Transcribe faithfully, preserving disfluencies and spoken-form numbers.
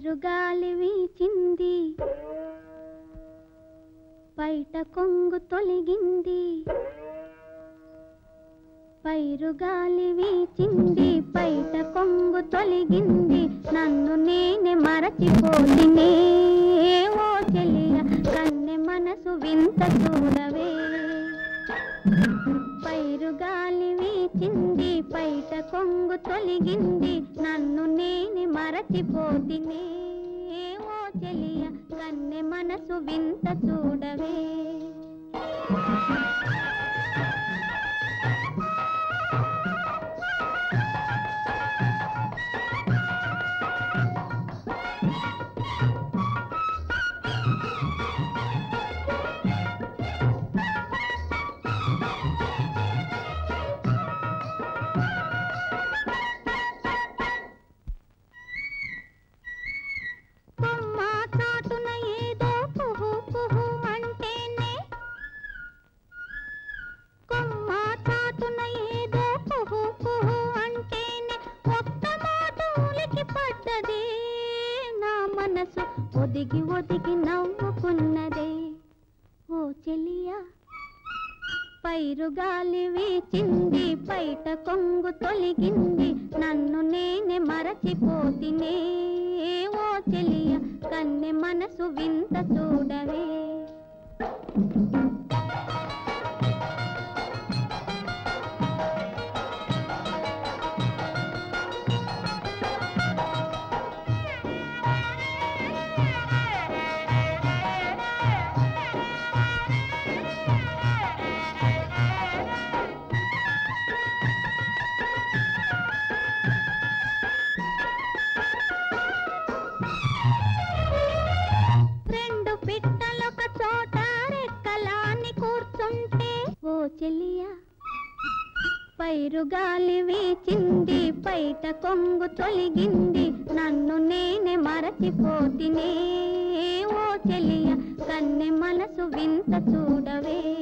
పైరుగాలి వీచింది, బయట కొంగు తొలగింది. పైరుగాలి వీచింది, బయట కొంగు తొలగింది. నన్ను నేనే మరచిపోతినే ఓ చెలియ, కన్నె మనసు వింత చూడవే. పైరుగాలి వీచింది, బయట కొంగు తొలగింది. నన్ను నేనే మరచిపోతినే ఓ చెలియ, కన్నె మనసు వింత చూడవే. ఒదిగి ఒదిగి నవ్వుకున్నదే ఓ చెలియా. పైరుగాలి వీచింది, బయట కొంగు తొలగింది. నన్ను నేనే మరచిపోతినే ఓ చెలియా, కన్నె మనసు వింత చూడవే. పైరుగాలి వీచింది, బయట కొంగు తొలగింది. నన్ను నేనే మరచిపోతినే ఓ చెలియ, కన్నె మనసు వింత చూడవే.